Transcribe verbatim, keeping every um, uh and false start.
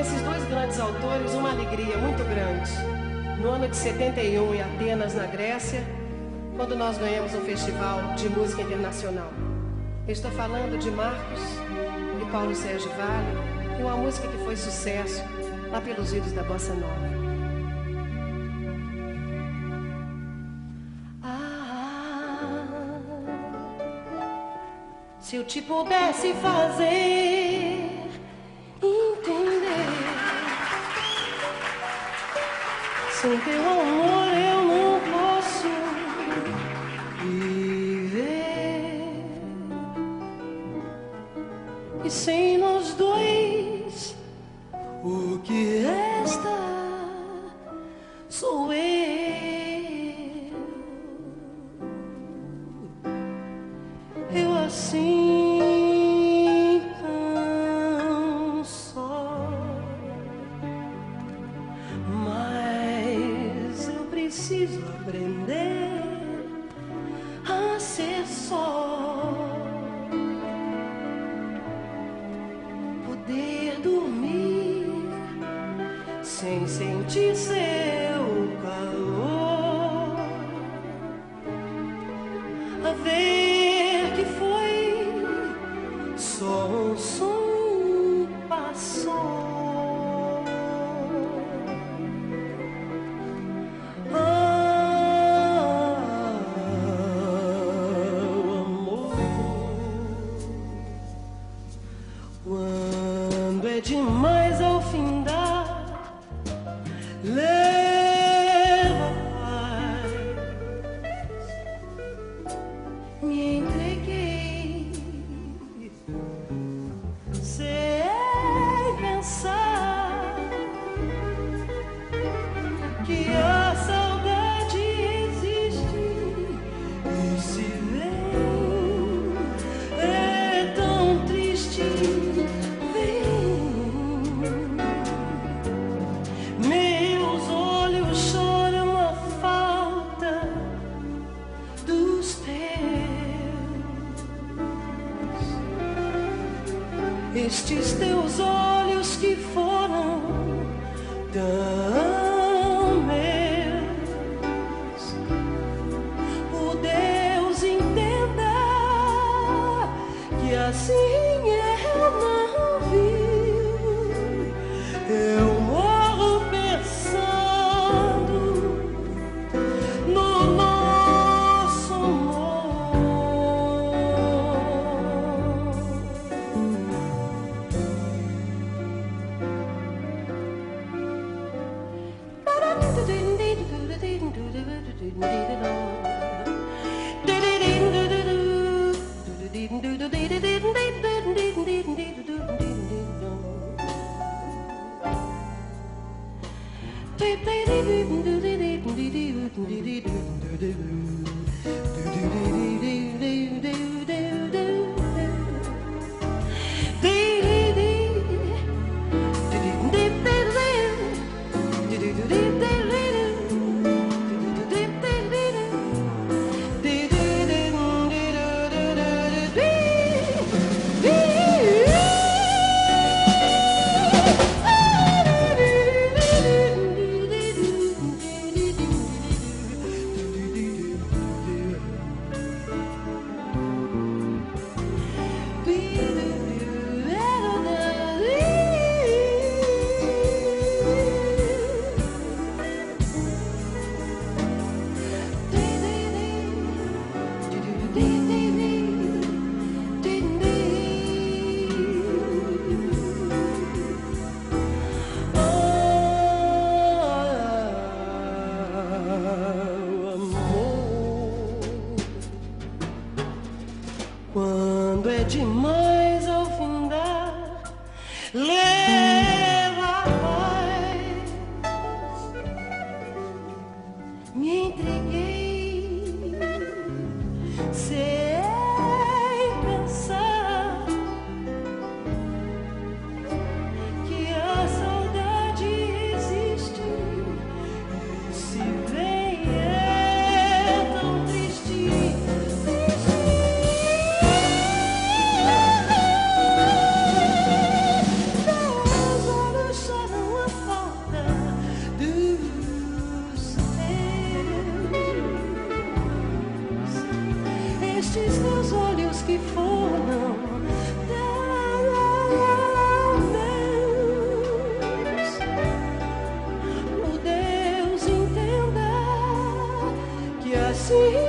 esses dois grandes autores uma alegria muito grande. No ano de setenta e um, em Atenas, na Grécia, quando nós ganhamos um festival de música internacional. Eu estou falando de Marcos e Paulo Sérgio Vale, e uma música que foi sucesso lá pelos idos da Bossa Nova. Se eu te pudesse fazer entender, sem teu amor eu não posso viver, e sem nós dois o que resta sou eu. Eu assim tão só, mas eu preciso aprender a ser só, poder dormir sem sentir seu calor, a ver que foi só um som passou. Ah, amor, quando é demais ao findar, leva paz. Me entreguei sem pensar que a saudade existe, e se vem é tão triste. Vem, meus olhos choram a falta dos teus, estes teus olhos que foram tão meus. O Deus entenda que assim eu não vi. Eu morro pensando no nosso amor. Quando é demais ao findar, leva a paz. Me entreguei sem pensar que a saudade existe, e se vem é tão triste. Meus olhos see